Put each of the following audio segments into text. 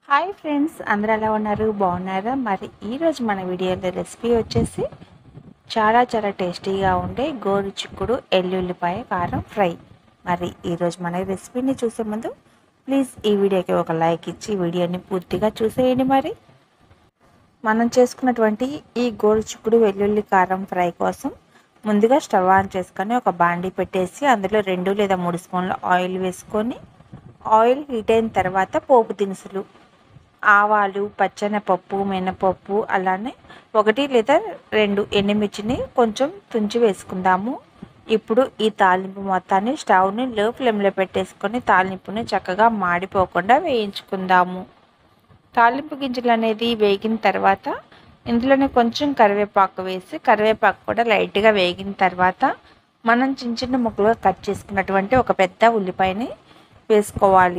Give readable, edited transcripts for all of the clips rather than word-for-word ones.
Hi friends, అందరూ ఎలా ఉన్నారు? బాగున్నారా? మరి ఈరోజు మన వీడియోలో రెసిపీ వచ్చేసి చాలా టేస్టీగా ఉండే గోరుచిక్కుడు ఎల్లుల్లిపాయ కారం ఫ్రై. మరి ఈరోజు మన రెసిపీని చూసే ముందు ప్లీజ్ ఈ వీడియోకి ఒక లైక్ ఇచ్చి వీడియోని పూర్తిగా చూసేయండి. మరి మనం చేసుకున్నటువంటి ఈ గోరుచిక్కుడు వెల్లుల్లి కారం ఫ్రై కోసం ముందుగా స్టవ్ ఆన్ చేసుకొని ఒక బాండీ పెట్టేసి అందులో 2 లేదా 3 స్పూన్ల ఆయిల్ వేసుకొని ఆయిల్ హీట్ అయిన తర్వాత పోపు దినుసులు, ఆవాలు, పచ్చెనపప్పు, మినపప్పు, అలానే 1 లేదా 2 ఎండుమిర్చిని కొంచెం తుంచి వేసుకుందాము. ఇప్పుడు ఈ తాలింపు మొత్తాన్ని స్టవ్ని లో ఫ్లేమ్లో పెట్టేసుకొని తాలింపుని చక్కగా మాడిపోకుండా వేయించుకుందాము. తాలింపు గింజలు అనేది వేగిన తర్వాత ఇందులోనే కొంచెం కరివేపాకు వేసి కరివేపాకు కూడా లైట్గా వేగిన తర్వాత మనం చిన్న ముక్కలుగా కట్ చేసుకున్నటువంటి ఒక పెద్ద ఉల్లిపాయని వేసుకోవాలి.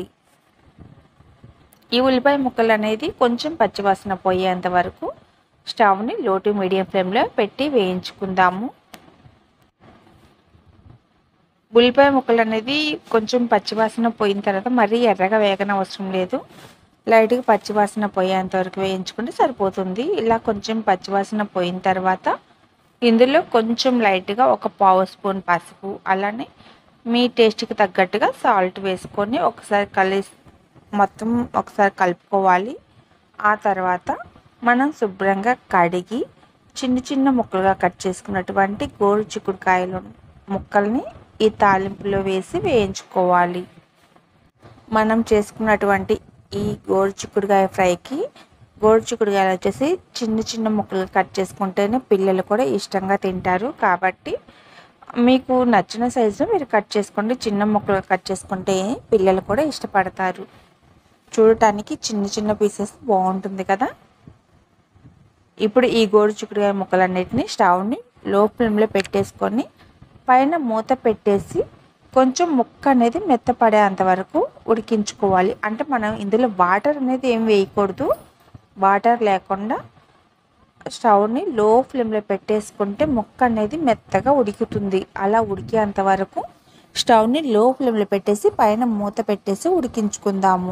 ఈ ఉల్లిపాయ ముక్కలు అనేది కొంచెం పచ్చివాసన పోయేంత వరకు స్టవ్ని లో టు మీడియం ఫ్లేమ్లో పెట్టి వేయించుకుందాము. ఉల్లిపాయ ముక్కలు అనేది కొంచెం పచ్చివాసన పోయిన తర్వాత మరీ ఎర్రగా వేగన అవసరం లేదు, లైట్గా పచ్చివాసన పోయేంత వరకు వేయించుకుంటే సరిపోతుంది. ఇలా కొంచెం పచ్చివాసన పోయిన తర్వాత ఇందులో కొంచెం లైట్గా ఒక పావు స్పూన్ పసుపు, అలానే మీ టేస్ట్కి తగ్గట్టుగా సాల్ట్ వేసుకొని మొత్తం ఒకసారి కలుపుకోవాలి. ఆ తర్వాత మనం శుభ్రంగా కడిగి చిన్న ముక్కలుగా కట్ చేసుకున్నటువంటి గోరుచిక్కుడుకాయలు ముక్కల్ని ఈ తాలింపులో వేసి వేయించుకోవాలి. మనం చేసుకున్నటువంటి ఈ గోరుచిక్కుడుకాయ ఫ్రైకి గోరుచిక్కుడుకాయలు వచ్చేసి చిన్న ముక్కలుగా కట్ చేసుకుంటేనే పిల్లలు కూడా ఇష్టంగా తింటారు. కాబట్టి మీకు నచ్చిన సైజులో మీరు కట్ చేసుకోండి. చిన్న ముక్కలుగా కట్ చేసుకుంటే పిల్లలు కూడా ఇష్టపడతారు. చూడటానికి చిన్న పీసెస్ బాగుంటుంది కదా. ఇప్పుడు ఈ గోరుచిక్కుడుకాయ ముక్కలన్నిటిని స్టవ్ని లో ఫ్లేమ్లో పెట్టేసుకొని పైన మూత పెట్టేసి కొంచెం ముక్క అనేది మెత్తపడేంత వరకు ఉడికించుకోవాలి. అంటే మనం ఇందులో వాటర్ అనేది ఏం వేయకూడదు. వాటర్ లేకుండా స్టవ్ని లో ఫ్లేమ్లో పెట్టేసుకుంటే ముక్క అనేది మెత్తగా ఉడుకుతుంది. అలా ఉడికేంత వరకు స్టవ్ని లో ఫ్లేమ్లో పెట్టేసి పైన మూత పెట్టేసి ఉడికించుకుందాము.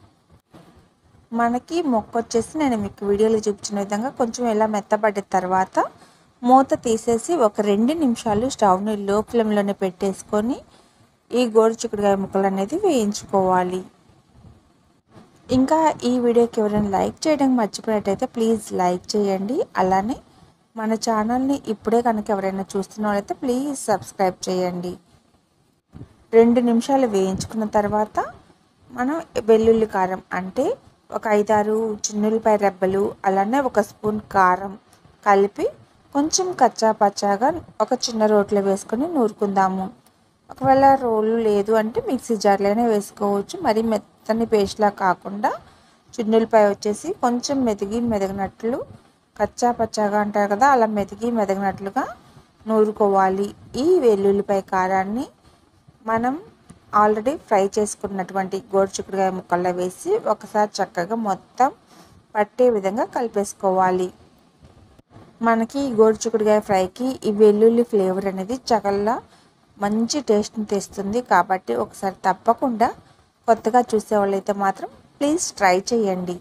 మనకి మొక్క వచ్చేసి నేను మీకు వీడియోలో చూపించిన విధంగా కొంచెం ఇలా మెత్తపడిన తర్వాత మూత తీసేసి ఒక 2 నిమిషాలు స్టవ్ని లో ఫ్లేమ్లోనే పెట్టేసుకొని ఈ గోరుచిక్కుడుకాయ ముక్కలు అనేది వేయించుకోవాలి. ఇంకా ఈ వీడియోకి ఎవరైనా లైక్ చేయడం మర్చిపోయినట్టయితే ప్లీజ్ లైక్ చేయండి. అలానే మన ఛానల్ని ఇప్పుడే కనుక ఎవరైనా చూస్తున్న వాళ్ళైతే ప్లీజ్ సబ్స్క్రైబ్ చేయండి. 2 నిమిషాలు వేయించుకున్న తర్వాత మనం వెల్లుల్లి కారం అంటే ఒక 5-6 చిన్నులపాయ రెబ్బలు, అలానే 1 స్పూన్ కారం కలిపి కొంచెం కచ్చా పచ్చాగా ఒక చిన్న రోట్లో వేసుకొని నూరుకుందాము. ఒకవేళ రోలు లేదు అంటే మిక్సీ జార్లోనే వేసుకోవచ్చు. మరి మెత్తని పేస్ట్లా కాకుండా చిన్నులపాయ వచ్చేసి కొంచెం మెదిగినట్లు కచ్చా పచ్చాగా అంటారు కదా, అలా మెదిగినట్లుగా నూరుకోవాలి. ఈ వెల్లుల్లిపాయ కారాన్ని మనం ఆల్రెడీ ఫ్రై చేసుకున్నటువంటి గోరుచిక్కుడుకాయ ముక్కల్లో వేసి ఒకసారి చక్కగా మొత్తం పట్టే విధంగా కలిపేసుకోవాలి. మనకి గోరుచిక్కుడుకాయ ఫ్రైకి ఈ వెల్లుల్లి ఫ్లేవర్ అనేది చాలా మంచి టేస్ట్ని తెస్తుంది. కాబట్టి ఒకసారి తప్పకుండా కొత్తగా చూసేవాళ్ళైతే మాత్రం ప్లీజ్ ట్రై చేయండి.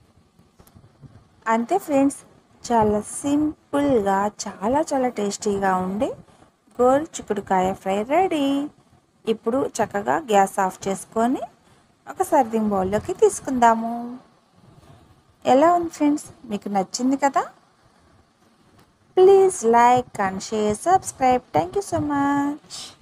అంతే ఫ్రెండ్స్, చాలా సింపుల్గా చాలా టేస్టీగా ఉండే గోరుచిక్కుడుకాయ ఫ్రై రెడీ. ఇప్పుడు చక్కగా గ్యాస్ ఆఫ్ చేసుకొని ఒక సర్వింగ్ బౌల్లోకి తీసుకుందాము. ఎలా ఉంది ఫ్రెండ్స్? మీకు నచ్చింది కదా? Please like and share, subscribe. Thank you so much.